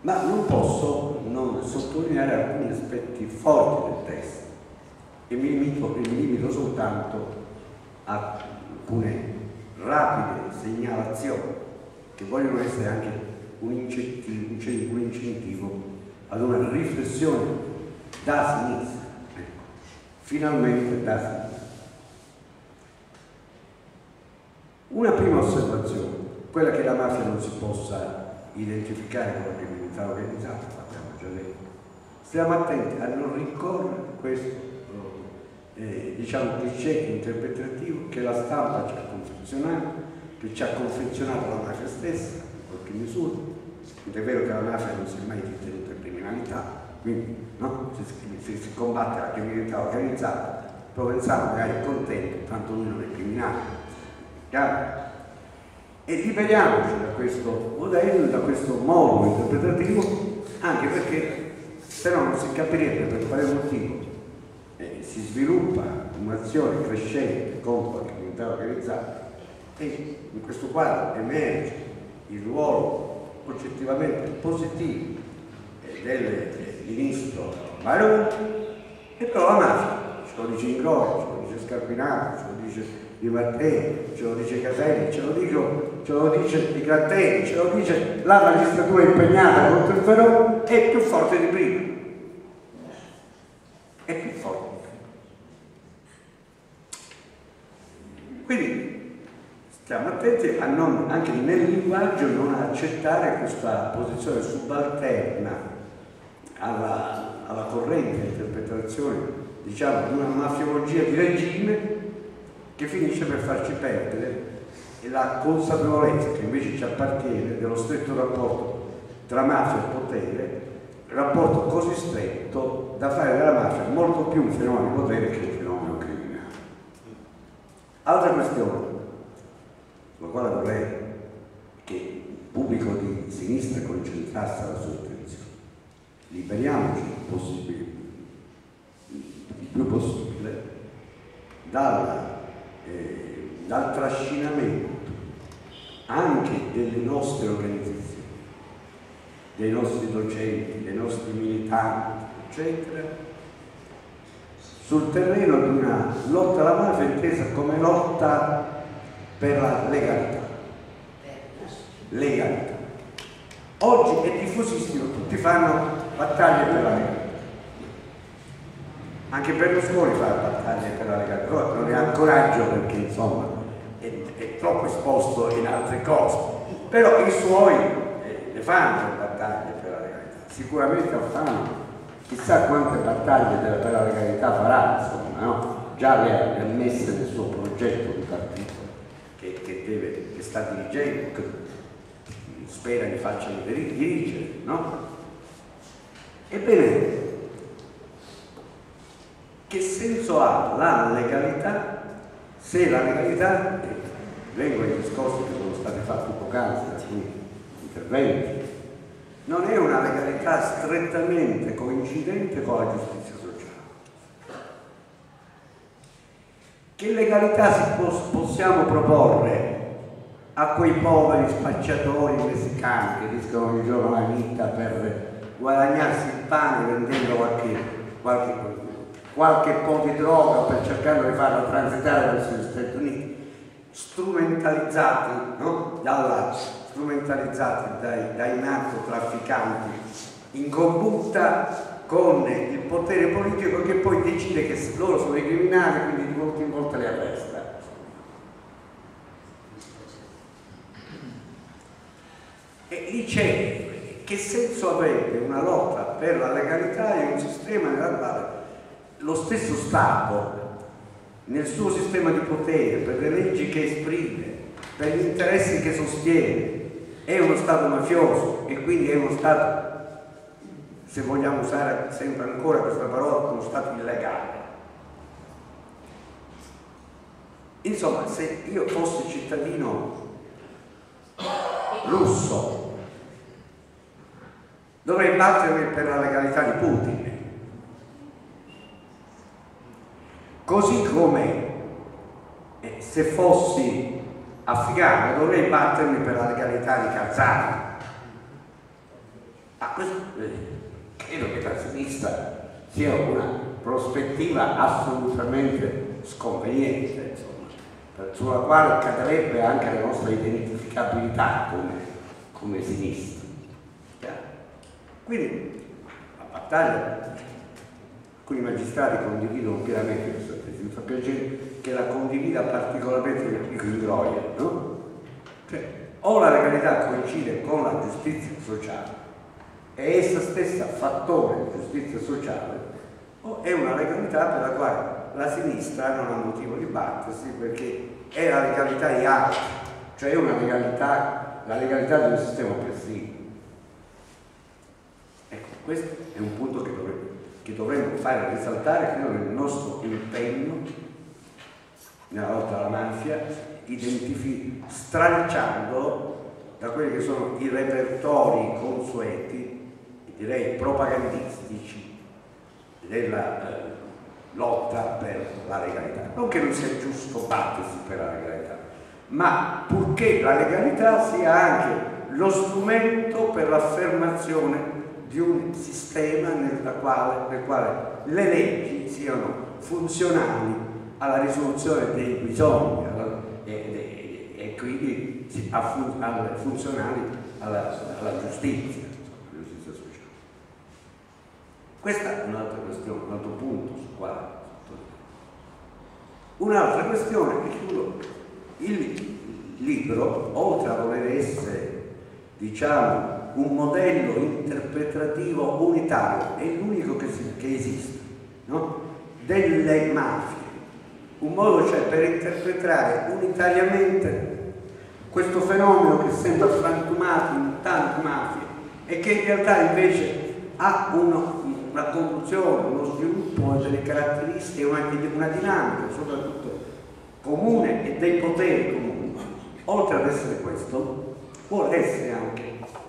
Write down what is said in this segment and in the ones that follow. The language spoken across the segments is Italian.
Ma non posso non sottolineare alcuni aspetti forti del testo e mi limito soltanto a alcune rapide segnalazioni che vogliono essere anche un incentivo ad una riflessione da sinistra, finalmente da sinistra. Una prima osservazione, quella che la mafia non si possa identificare con la criminalità organizzata, l'abbiamo già detto. Stiamo attenti a non ricorrere a questo diciamo cliché interpretativo che la stampa ci ha confezionato, che ci ha confezionato la mafia stessa in qualche misura. Ed è vero che la mafia non si è mai ritenuta criminalità, quindi no? Se si combatte la criminalità organizzata, Provenzano magari è contento, tanto lui non è criminale. Chiaro? E liberiamoci da questo modello, da questo modo interpretativo, anche perché se no non si capirebbe per quale motivo si sviluppa un'azione crescente contro la criminalità organizzata e in questo quadro emerge il ruolo oggettivamente positivo del ministro Maroni, e però la mafia ce lo dice Ingroia, ce lo dice Scarpinato, ce lo dice Di Mattei, ce lo dice Caselli, ce lo dice Di Gratteri, ce lo dice la magistratura impegnata contro il fenomeno, è più forte di prima. È più forte. Quindi stiamo attenti a non, anche nel linguaggio, non accettare questa posizione subalterna alla corrente interpretazione, diciamo, di una mafiologia di regime che finisce per farci perdere la consapevolezza che invece ci appartiene dello stretto rapporto tra mafia e potere, rapporto così stretto da fare della mafia molto più un fenomeno di potere che un fenomeno criminale. Altra questione, sulla quale vorrei che il pubblico di sinistra concentrasse la sua attenzione. Liberiamoci il più possibile dal trascinamento anche delle nostre organizzazioni, dei nostri docenti, dei nostri militanti, eccetera, sul terreno di una lotta alla mafia intesa come lotta per la legalità. Legalità. Oggi è diffusissimo, tutti fanno battaglie per la legalità. Anche Berlusconi fa battaglie per la legalità, non ne ha coraggio perché insomma è troppo esposto in altre cose, però i suoi le fanno battaglie per la legalità, sicuramente fanno. Chissà quante battaglie per la legalità farà, insomma, no? Già le ha messe nel suo progetto di partito che sta dirigendo, che spera di farcelo dirigere, no? Ebbene, che senso ha la legalità se la legalità, vengo ai discorsi che sono stati fatti poc'anzi da alcuni interventi, non è una legalità strettamente coincidente con la giustizia sociale? Che legalità possiamo proporre a quei poveri spacciatori messicani che rischiano ogni giorno la vita per guadagnarsi il pane vendendo qualche po' di droga per cercare di farla transitare verso gli Stati Uniti, strumentalizzati, no? Strumentalizzati dai narcotrafficanti in combutta con il potere politico che poi decide che loro sono i criminali, quindi di volta in volta li arresta. E lì c'è, che senso avrebbe una lotta per la legalità in un sistema nel quale lo stesso Stato, nel suo sistema di potere, per le leggi che esprime, per gli interessi che sostiene, è uno Stato mafioso e quindi è uno Stato, se vogliamo usare sempre ancora questa parola, uno Stato illegale. Insomma, se io fossi cittadino russo, dovrei battermi per la legalità di Putin. Così come se fossi afghano dovrei battermi per la legalità di Karzai. Questo credo che la sinistra sia una prospettiva assolutamente sconveniente, insomma, sulla quale cadrebbe anche la nostra identificabilità come sinistra. Quindi la battaglia, alcuni magistrati condividono pienamente questa tesi, mi fa piacere che la condivida particolarmente il Groia, no? Cioè, o la legalità coincide con la giustizia sociale, è essa stessa fattore di giustizia sociale, o è una legalità per la quale la sinistra non ha motivo di battersi perché è la legalità di altri, cioè è una legalità, la legalità di un sistema oppressivo. Ecco, questo è un punto che dovremmo fare risaltare, credo, nel nostro impegno nella lotta alla mafia, stralciando da quelli che sono i repertori consueti, direi propagandistici, della lotta per la legalità. Non che non sia giusto battersi per la legalità, ma purché la legalità sia anche lo strumento per l'affermazione di un sistema nel quale le leggi siano funzionali alla risoluzione dei bisogni e quindi funzionali alla giustizia sociale. Questa è un'altra questione, un altro punto sul quale sottolineare. Un'altra questione è che il libro, oltre a voler essere, diciamo, un modello interpretativo unitario, è l'unico che esiste, no? Delle mafie, un modo cioè per interpretare unitariamente questo fenomeno che sembra frantumato in tante mafie e che in realtà invece ha una conduzione, uno sviluppo, delle caratteristiche, una dinamica soprattutto comune e dei poteri comuni. Oltre ad essere questo, vuole essere anche,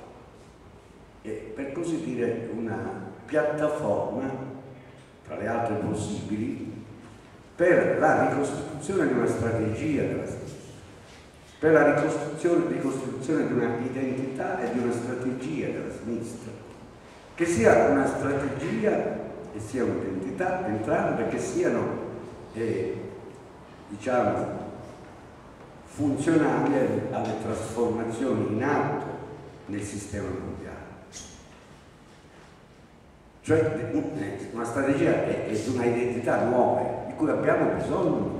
per così dire, una piattaforma, tra le altre possibili, per la ricostruzione di una strategia della sinistra, per la ricostruzione di una identità e di una strategia della sinistra, che sia una strategia e sia un'identità, entrambe che siano, diciamo, funzionali alle trasformazioni in atto nel sistema mondiale. Cioè una strategia è di una identità nuova di cui abbiamo bisogno,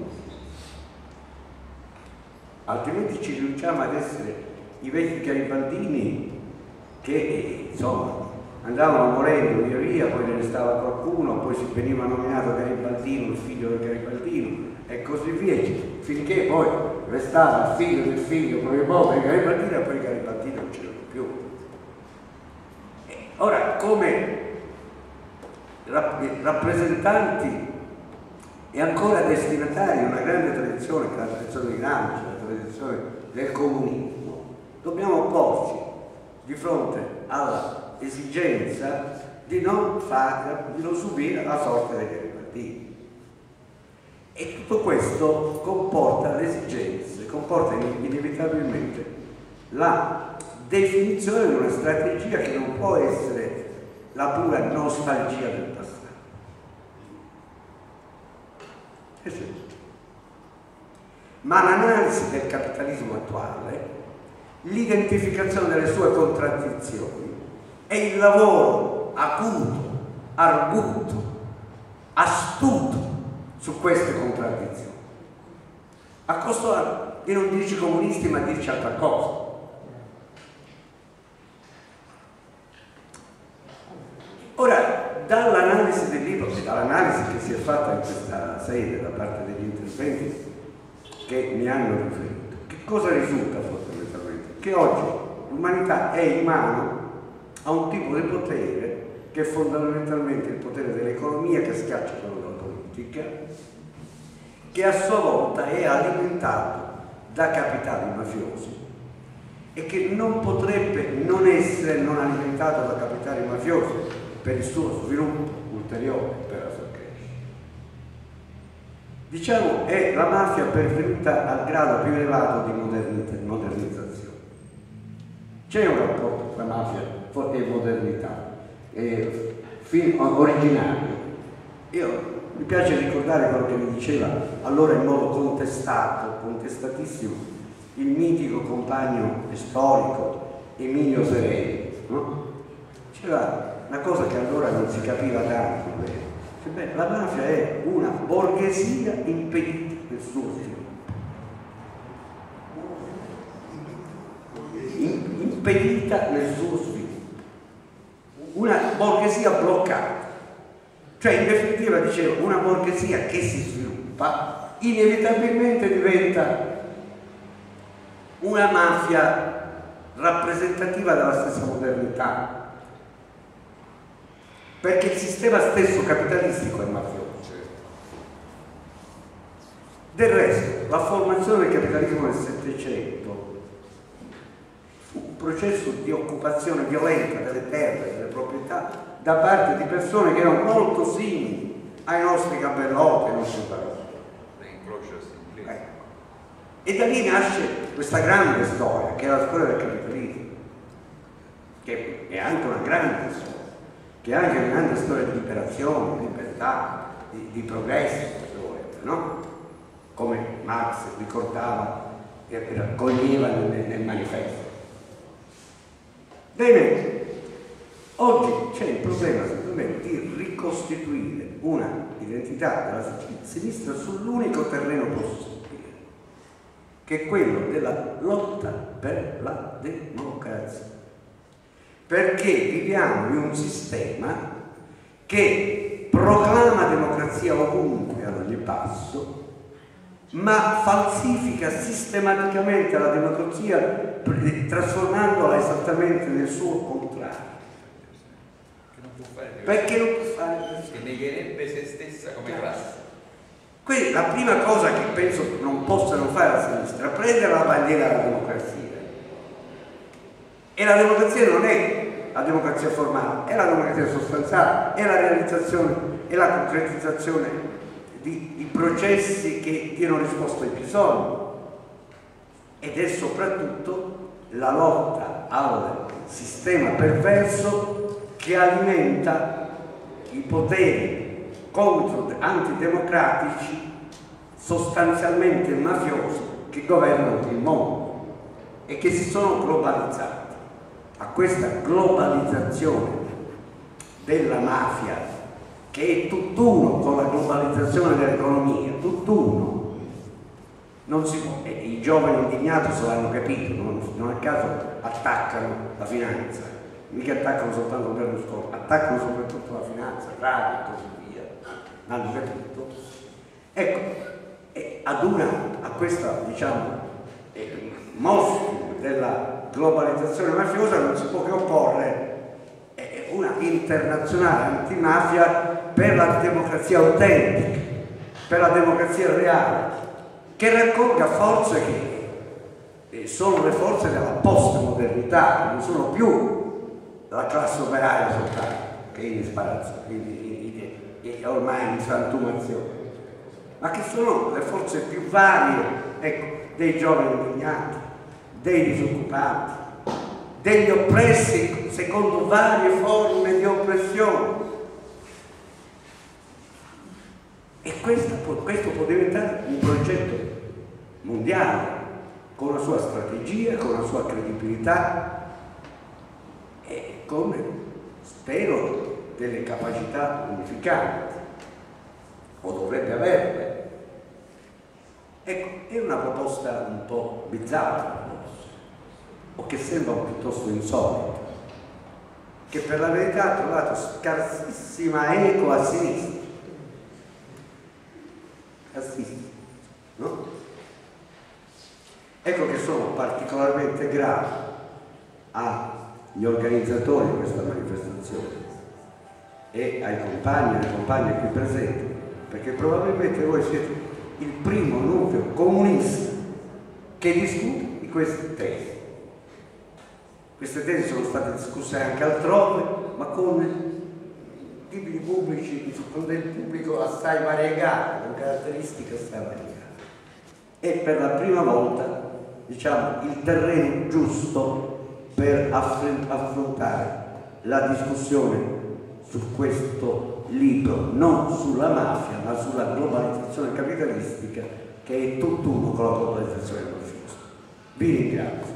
altrimenti ci riduciamo ad essere i vecchi garibaldini che insomma andavano morendo via, poi ne restava qualcuno, poi si veniva nominato Garibaldino, il figlio del Garibaldino e così via, finché poi restava il figlio del figlio, poi il povero Garibaldino e poi Garibaldino non c'era più. Ora, come rappresentanti e ancora destinatari di una grande tradizione, che è la tradizione di Gramsci, la tradizione del comunismo, dobbiamo porci di fronte all'esigenza di non subire la sorte dei garibaldini. E tutto questo comporta l'esigenza, comporta inevitabilmente la definizione di una strategia che non può essere la pura nostalgia del passato. Ma l'analisi del capitalismo attuale, l'identificazione delle sue contraddizioni e il lavoro acuto, arguto, astuto su queste contraddizioni, a costo di non dirci comunisti ma dirci altra cosa. Ora, dall'analisi del libro e dall'analisi che si è fatta in questa sede da parte degli interventi che mi hanno riferito, che cosa risulta fondamentalmente? Che oggi l'umanità è in mano a un tipo di potere che è fondamentalmente il potere dell'economia che schiaccia quello della politica, che a sua volta è alimentato da capitali mafiosi e che non potrebbe non essere non alimentato da capitali mafiosi per il suo sviluppo ulteriore, per la sua crescita. Diciamo, è la mafia pervenuta al grado più elevato di modernizzazione. C'è un rapporto tra mafia e modernità, film originario. Mi piace ricordare quello che mi diceva allora in modo contestatissimo, il mitico compagno storico Emilio Sereni, no? C'era una cosa che allora non si capiva tanto bene. Cioè, la mafia è una borghesia impedita nel suo sviluppo. Impedita nel suo sviluppo. Una borghesia bloccata. Cioè, in definitiva, dicevo, una borghesia che si sviluppa inevitabilmente diventa una mafia rappresentativa della stessa modernità. Perché il sistema stesso capitalistico è mafioso. Del resto, la formazione del capitalismo nel Settecento fu un processo di occupazione violenta delle terre, delle proprietà, da parte di persone che erano molto simili ai nostri Gabellotti, ai nostri parenti. E da lì nasce questa grande storia, che è la storia del capitalismo, che è anche una grande storia, che è anche una grande storia di liberazione, di libertà, di progresso, se volete, no? Come Marx ricordava e raccoglieva nel manifesto. Bene, oggi c'è il problema, secondo me, di ricostituire una identità della sinistra sull'unico terreno possibile, che è quello della lotta per la democrazia. Perché viviamo in un sistema che proclama democrazia ovunque, ad ogni passo, ma falsifica sistematicamente la democrazia trasformandola esattamente nel suo contrario. Perché non può fare questo? Che negherebbe se stessa come classe. Quindi la prima cosa che penso non possano fare la sinistra è prendere la bandiera della democrazia. E la democrazia non è la democrazia formale, è la democrazia sostanziale, è la realizzazione e la concretizzazione di processi che diano risposta ai bisogni. Ed è soprattutto la lotta al sistema perverso che alimenta i poteri antidemocratici sostanzialmente mafiosi che governano il mondo e che si sono globalizzati. A questa globalizzazione della mafia, che è tutt'uno con la globalizzazione dell'economia, tutt'uno, non si può, e i giovani indignati se l'hanno capito, non a caso attaccano la finanza, mica attaccano soltanto Berlusconi, attaccano soprattutto la finanza, Draghi e così via, l'hanno capito. Ecco, a questa, diciamo, mostro della globalizzazione mafiosa non si può che opporre una internazionale antimafia per la democrazia autentica, per la democrazia reale, che raccolga forze che sono le forze della postmodernità, non sono più la classe operaia soltanto, che è in disparazzo, ormai in frantumazione, ma che sono le forze più varie, ecco, dei giovani indignati, dei disoccupati, degli oppressi secondo varie forme di oppressione. E questo può diventare un progetto mondiale, con la sua strategia, con la sua credibilità e con, spero, delle capacità unificanti, o dovrebbe averle. Ecco, è una proposta un po' bizzarra, o che sembra piuttosto insolita, che per la verità ha trovato scarsissima eco a sinistra. No? Ecco che sono particolarmente grato agli organizzatori di questa manifestazione e ai compagni e alle compagne qui presenti, perché probabilmente voi siete il primo nucleo comunista che discute di queste tesi. Queste tesi sono state discusse anche altrove, ma con tipi pubblici, con del pubblico assai variegato, con caratteristiche assai variegate. E per la prima volta, diciamo, il terreno giusto per affrontare la discussione su questo libro, non sulla mafia ma sulla globalizzazione capitalistica, che è tutt'uno con la globalizzazione del mafioso. Vi ringrazio.